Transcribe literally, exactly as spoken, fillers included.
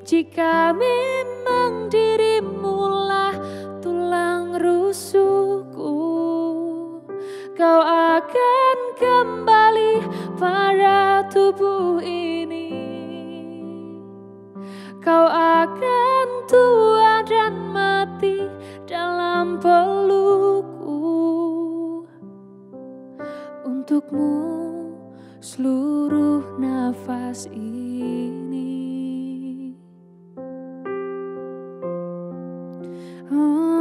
Jika memang dirimulah tulang rusukku, kau akan kembali pada tubuh ini. Kau akan tua dan mati dalam pelukku. Untukmu seluruh nafas ini. Oh.